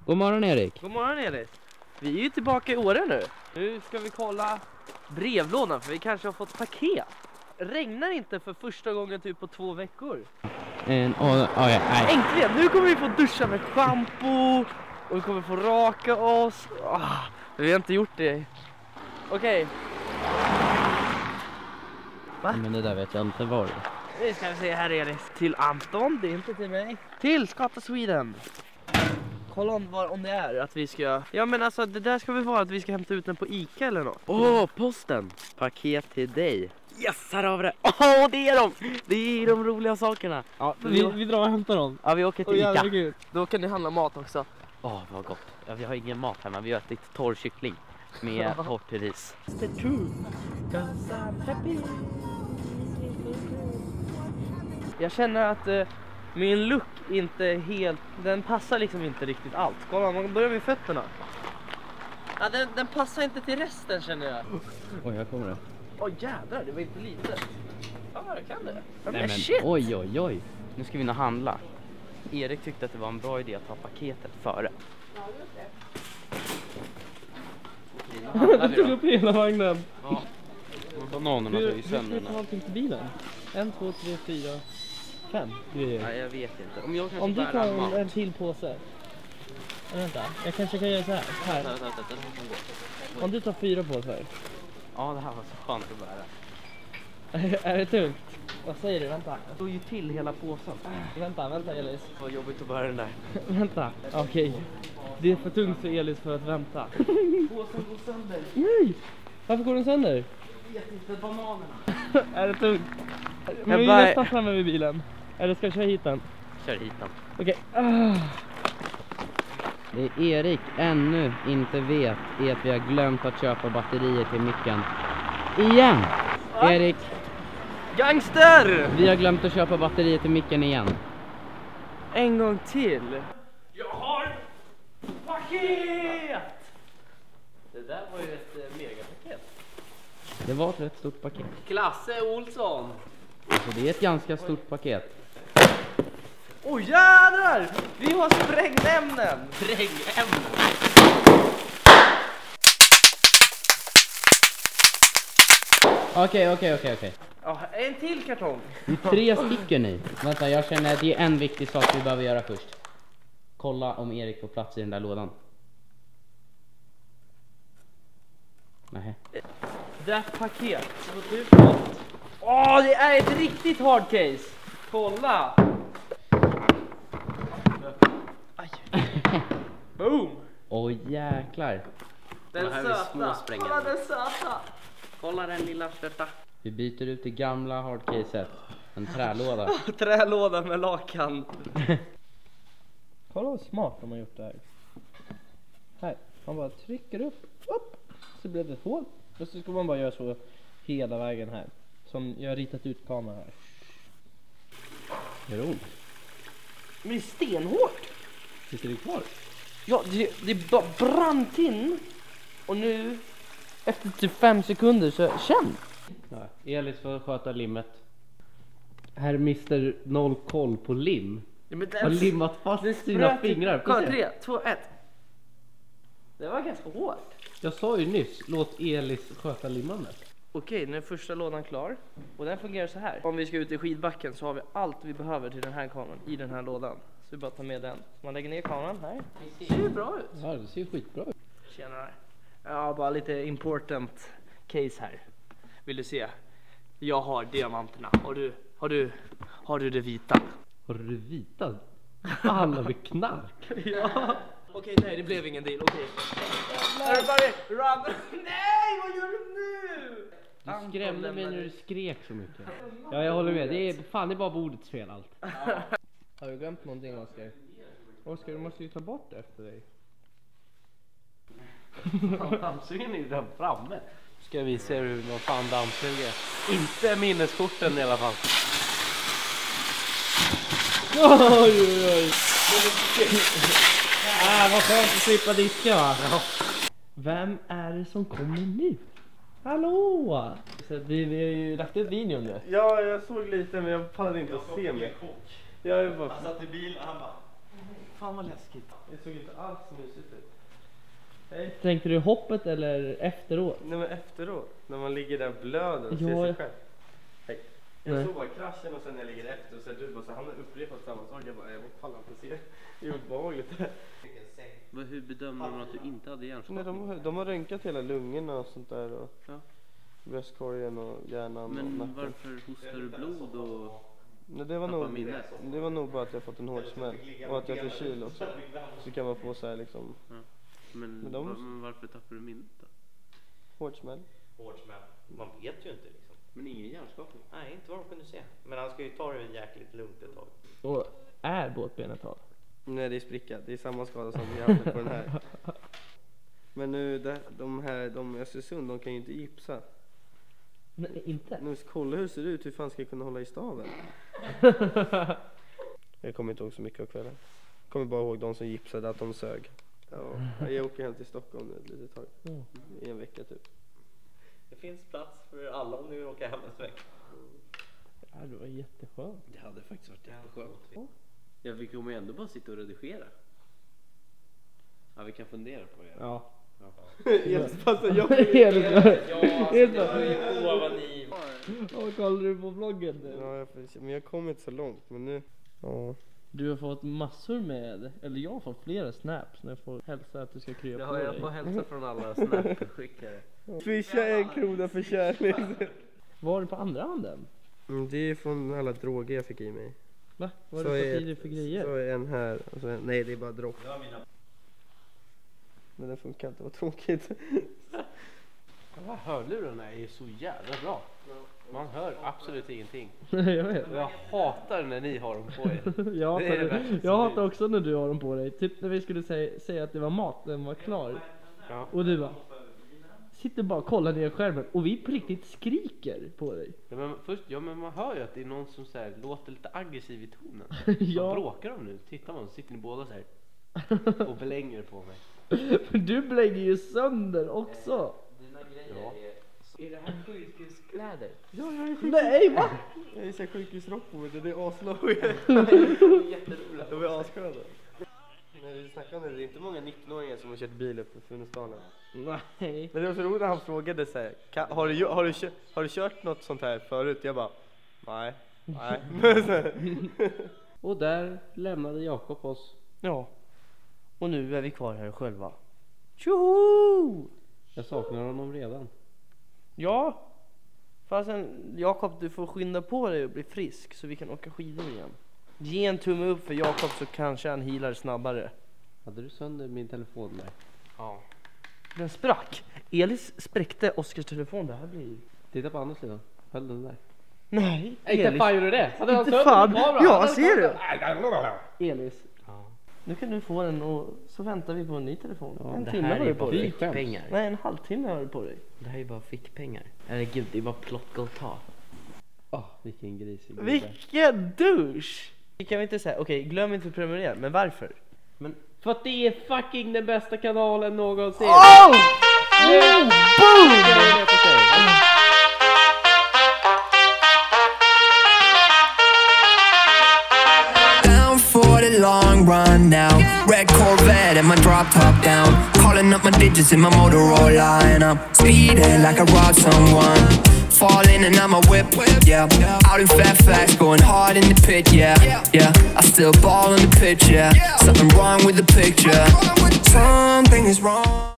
God morgon Erik. God morgon Elis. Vi är ju tillbaka i Åre nu. Nu ska vi kolla brevlådan för vi kanske har fått paket. Regnar inte för första gången typ på 2 veckor. Äntligen, nu kommer vi få duscha med shampoo och vi kommer få raka oss. Vi har inte gjort det. Okej. Va? Men det där vet jag inte var. Nu ska vi se här Elis. Till Anton, det är inte till mig. Till Skata Sweden. Kolla om det är att vi ska... Ja men alltså det där ska vi vara att vi ska hämta ut den på Ica eller något. Posten. Paket till dig. Yes, här har vi det. Det är de! Det är de roliga sakerna. Ja, vi drar och hämtar dem. Ja, vi åker till Ica. Gud. Då kan ni handla mat också. Vad gott. Ja, vi har ingen mat här men vi har ett lite torr kyckling med torrt ris. Jag känner att min look inte helt... Den passar liksom inte riktigt allt. Kolla, man börjar med fötterna. Ja, den passar inte till resten känner jag. Oj, här kommer det. Jädrar, det var inte lite. Ja, jag kan det. Nej, men Shit. Oj. Nu ska vi nog handla. Erik tyckte att det var en bra idé att ta paketet före. Ja, just det. Du tog upp hela vagnen. Ja. Bananerna är ju sönder. Hur ska vi allting till bilen? 1, 2, 3, 4, 5 grejer. Nej, jag vet inte. Om du tar en till påse. Vänta, jag kanske kan göra så här. Vänta, Om du tar 4 påsar. Ja, det här var så skönt att bära. Är det tungt? Vad säger du? Vänta. Det tog ju till hela påsen. Vänta Elis. Det var jobbigt att bära den där. Vänta, okej. Det är för tungt för Elis för att vänta. Påsen går sönder. Nej! Varför går den sönder? Jag vet inte, bananerna. Är det tungt? Men vi är nästan framme vid bilen. Eller ska jag köra hit den? Kör hit den. Okej. Det är Erik ännu inte vet är att vi har glömt att köpa batterier till micken. Igen! Erik, Gangster! vi har glömt att köpa batterier till micken igen. En gång till. Jag har paket! Det där var ju ett megapaket. Det var ett rätt stort paket. Klasse Olsson. Så det är ett ganska stort paket. Jädrar! Vi har sprängämnen. Okej. Ja, en till kartong. Det är 3 stycken i. Vänta, jag känner att det är en viktig sak vi behöver göra först. Kolla om Erik får plats i den där lådan. Nej. Det är ett paket. Det är ett riktigt hard case. Kolla. Aj. Boom. Jäklar. Den här är söta. små sprängämnen. Kolla den söta. Kolla den lilla söta. Vi byter ut det gamla hardcaset. En trälåda. Trälåda med lakan. Kolla vad smart de har gjort det här. Här, man bara trycker upp. Så blir det ett hål. Och så ska man bara göra så hela vägen här. Som jag har ritat ut kameran här. Gör det ont? Men det är stenhårt. Sitter det kvar? Ja, det bara brant in. Och nu, efter typ 5 sekunder så känn. Ja, Elis får sköta limmet. Herr Mr. Noll koll på lim. Ja, men har limmat fast sina fingrar. Kolla, 3, 2, 1. Det var ganska hårt. Jag sa ju nyss, låt Elis sköta limmandet. Okej, nu är första lådan klar. Och den fungerar så här. Om vi ska ut i skidbacken så har vi allt vi behöver till den här kameran i den här lådan. Så vi bara tar med den. Så man lägger ner kameran här. Det ser ju bra ut. Ja, det ser skitbra ut. Tjenare. Ja, bara lite important case här. Vill du se? Jag har diamanterna. Har du det vita? Har du det vita? Vad handlar med knark? Ja. Okej, nej, det blev ingen deal. Okej. Everybody, run! Nej, vad gör du nu? Du skrämde mig när du skrek så mycket. Ja, jag håller med. Det är bara bordets fel allt. Har du glömt någonting, Oskar? Oskar, du måste ju ta bort det efter dig. Dammsugaren är ju där framme. Ska vi se hur någon fan dammsuger. Inte minneskorten i alla fall. Oj. Vad skönt att slippa diska, va? Ja. Vem är det som kommer nu? Hallå! Så vi har ju lagt ut videon nu. Ja, jag såg lite men jag pallade inte att se mig. Jag är bara... Han satt i bilen och han bara... Fan vad läskigt. Det såg inte alls mysigt ut. Hej. Tänkte du hoppet eller efteråt? Nej men efteråt, när man ligger där och blöder och Ja. ser sig själv. Hej. Jag Nej. såg bara kraschen och sen när jag ligger efter och så du bara så han har upprepat samma sak. Jag bara, jag pallar inte se. Det är obehagligt. Hur bedömer man att du inte hade Nej, hjärnskakning? de har röntgat hela lungorna och sånt där och Ja. bröstkorgen och hjärnan och Men nacken. varför hostar du blod och... Nej, det var tappar minnet? nog bara att jag fått en hård smäll och att jag är förkyld också. Så kan man få så här liksom Men varför tappar du minnet då? hård smäll. Man vet ju inte liksom. Men ingen hjärnskakning? Nej, inte vad de kunde se. Men han ska ju ta det jäkligt lugnt ett tag. Och är båtbenet av? Nej, det är sprickat. Det är samma skada som vi hade på den här. Men nu, de i Östersund, de kan ju inte gipsa. Nej, inte. Nu kolla hur det ser ut, hur fan ska jag kunna hålla i staven? Jag kommer inte ihåg så mycket av kvällen. Jag kommer bara ihåg de som gipsade, att de sög. Ja, jag åker hem till Stockholm nu ett litet tag. I en vecka typ. Det finns plats för alla om ni åker hem en vecka. Ja, det var jätteskönt. Det hade faktiskt varit jätteskönt. Jag fick ju ändå bara sitta och redigera. Ja, vi kan fundera på det. Ja. Vad kollar du på vloggen nu? Ja, men jag kommer inte så långt, men nu... Ja. Du har fått massor med, eller jag har fått flera snaps när jag får hälsa att du ska krya på Ja, jag dig. får hälsa från alla snapskickare. Swisha 1 krona för kärlek. Var det på andra handen? Det är från alla droger jag fick i mig. Va? Vad Så är det är- för tider för grejer? Så är en här, och så nej det är bara dropp. Men den funkar inte, vad tråkigt. De här hörlurarna är så jävla bra. Man hör absolut ingenting. Jag vet. Och jag hatar när ni har dem på er. Jag Det är det hatar, värsta som jag hatar finns. också när du har dem på dig. Typ när vi skulle säga att det var mat, den var klar. Ja. Och du bara sitter bara och kollar ner skärmen och vi på riktigt skriker på dig. Men man hör ju att det är någon som så här, låter lite aggressiv i tonen. Ja. Vad bråkar de nu? Tittar man så sitter ni båda så här och belänger på mig. För du blänger ju sönder också. Dina grejer Ja. är det här sjukhuskläder? Nej, va? Jag är så här sjukhusrock på mig, det är aslåget. Jätteroligt. De är assköna. När vi snackar om det, det är inte många 19-åringar som har kört bil upp på Funäsdalen. Nej. Men det var så roligt när han frågade så här, har du kört något sånt här förut? Jag bara, nej. Och där lämnade Jakob oss. Ja. Och nu är vi kvar här själva. Tjoho! Jag saknar honom redan. Ja. Fast Jakob, du får skynda på dig och bli frisk så vi kan åka skidor igen. Ge en tumme upp för Jakob så kanske han healar snabbare. Hade du sönder min telefon där? Ja. Den sprack. Elis spräckte Oskars telefon. Det här blir... Titta på andra sidan. Höll den där. Nej. Inte fan gjorde du det? Hade han Inte sönder fan. min kamera? Ja, Hade ser du? Elis. Nu kan du få den och så väntar vi på en ny telefon. Ja, en det timme här har är du på bara dig. fickpengar. Nej, en halvtimme har du på dig. Det här är ju bara fickpengar. Eller gud, det är bara plocka och ta. Vilken grisig gubbe. Vilken douche! Vi kan vi inte säga, okej, glöm inte att prenumerera, men varför? Men för att det är fucking den bästa kanalen någonsin. Oh! Down for the long run now. Red Corvette and my drop top down. Calling up my digits in my Motorola and I'm speeding like I robbed someone. Falling and I'm a whip, yeah. Out in Fairfax, going hard in the pit, yeah. Yeah, I still ball in the pitch, yeah. Something wrong with the picture. Something is wrong.